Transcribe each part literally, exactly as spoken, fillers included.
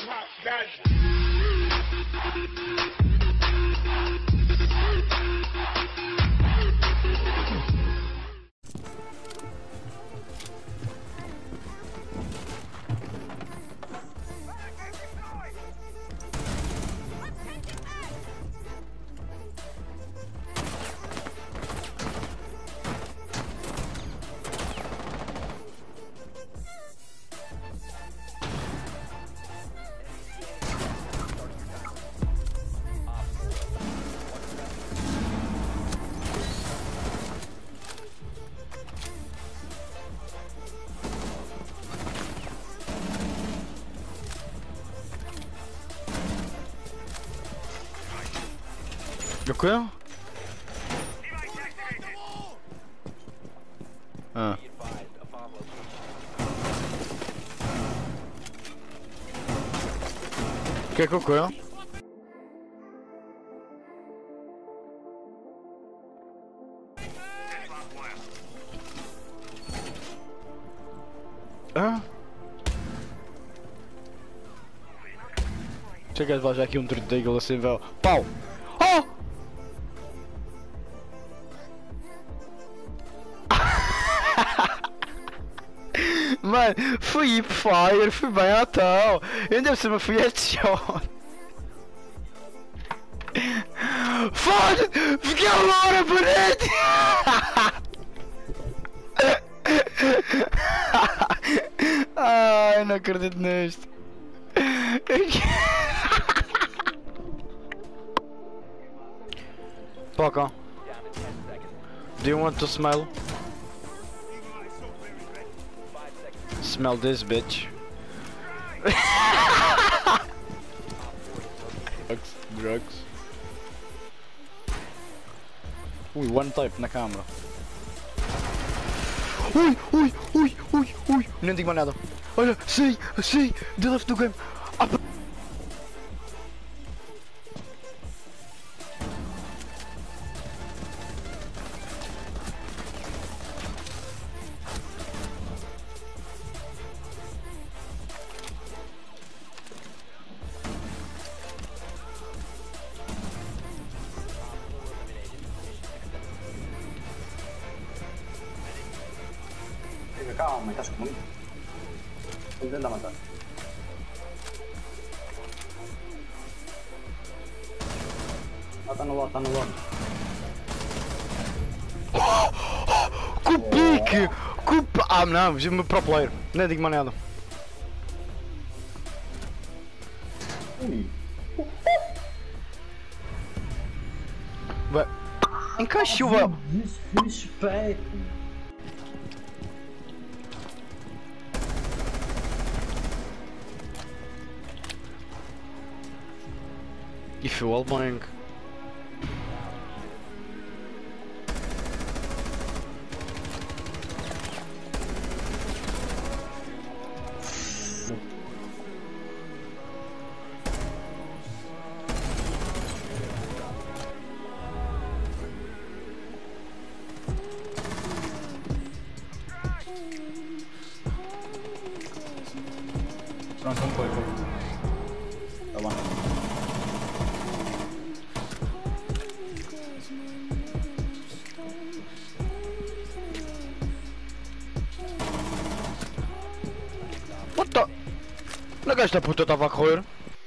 Tranquilo? Ah. O que é que ocorreu? Ah? Chega de já aqui um trinta de assim, velho. Pau! Oh! Mano, fui hip fire, fui bem à tal. Ainda por cima fui headshot. Foda-se! Fiquei uma hora parede! Ai, não acredito nisto. Poco. Do you want to smell? Smell this, bitch. drugs, drugs. Ui, one type na câmera. Ui, ui, ui, ui, ui. Nem digo mais nada. Olha, sei, sei, the left do game. Ah, calma, estás comigo? Estou tentando matar. Ah, está no lado, está no lado. Com pique! Com... Ah não, vi-me pro player. Nem digo mais nada. Ui. Vai. Encaixou, velho. Desrespeito. E foi o bang. Pronto, não foi, foi. Tá bom. What the? Na gaja da puta estava a correr.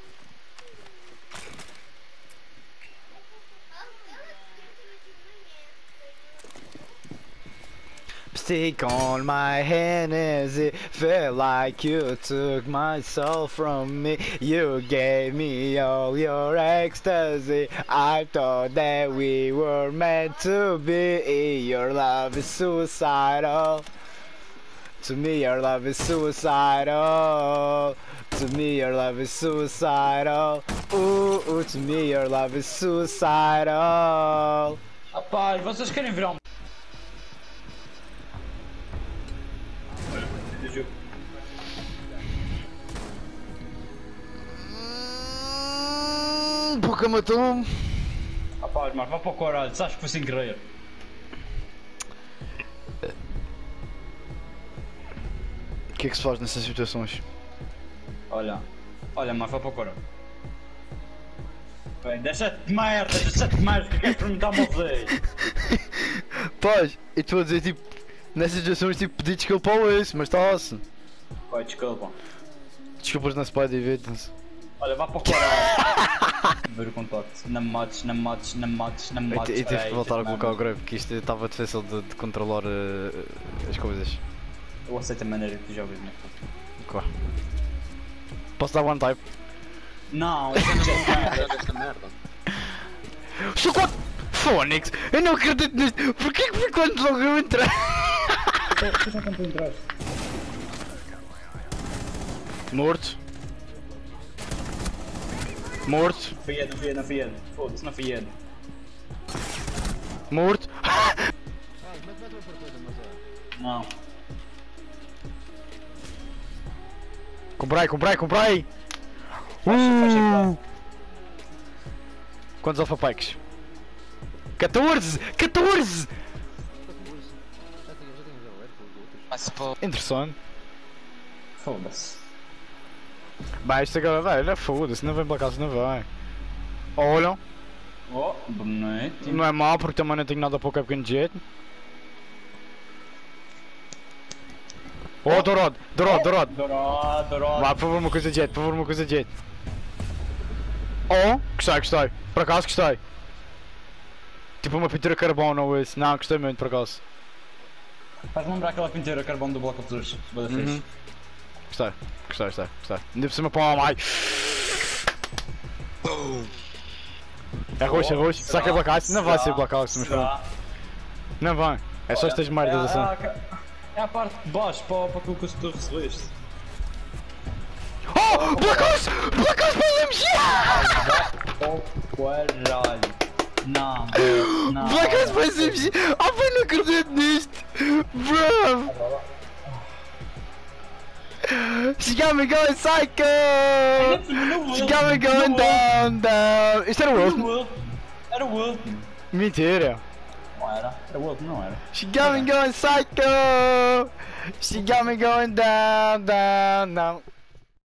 Stick on my Hennessy, feel like you took my soul from me. You gave me all your ecstasy. I thought that we were meant to be. Your love is suicidal. To me your love is suicidal. To me your love is suicidal. Ooh, ooh, to me your love is suicidal. Rapaz, vocês querem virar um... Porque matou-me. Rapaz, mas vá para o caralho, sabes que foi sem querer. O que é que se faz nessas situações? Olha, Olha, mas vai para o coro. Bem, deixa-te de merda, deixa-te de merda, que queres perguntar-me ao Zé? Pois, eu estou a dizer tipo, nessas situações tipo pedir desculpa ao Luís, mas está-se. Vai, desculpa. Desculpas não se pode evitar-se. Olha, vá para o caralho. Ver o contacto. Não me mates, não me mates, não me mates, não me E mates. tive que voltar a colocar o grave, porque isto estava difícil de, de controlar uh, as coisas. Eu aceito a maneira que tu jogas, né? Claro. Posso dar one type? Não, eu não sei Joga esta merda. Chocolate! Fónix! Eu não acredito nisto! Porquê que foi quando logo eu entrei? Tu já quando entraste? Morto. Morto. Fui ele, não fui ele, não fui ele. Foda-se, não fui ele. Morto. Não. Comprei, comprei, comprei! Faz, faz Uh! Quantos alpha packs? catorze! catorze! Passa para o... Interessante. Foda-se. Vai, isto agora vai, olha, foda-se, não vem para casa, não vai. Olham, Oh, bonito. não é mal porque também não tenho nada para o pequeno de jeito. Oh, Dourado, Dourado, Dourado. Dourado, dourado. Vai, por favor, uma coisa de jeito, por favor, uma coisa de jeito. Oh, gostei, gostei. Por acaso gostei. Tipo uma pintura carbono ou isso. Não, gostei muito, por acaso. Faz-me lembrar aquela pintura carbono do Bloco of Zeus. Boa Uhum. fixe. Gostei, gostei, gostei, gostei. Ainda por cima para o Amai. É roxo, é roxo. Será que é blackout? Não vai ser blackout, mas pronto. Será? Não vai. É só estas merdas é, assim. a- é a parte de baixo para, para aquilo que tu recebeste. Oh! Blackout! Blackout para o M G! Oh, caralho. Não, não. Blackout para o M G! Ah, pai, não acredito nisto! Bro! She got me going psycho! She got me going down, down! Isto era o último? Era o último. Mentira! Não era? Era o último, não era? She got me going psycho! She got me going down, down, down!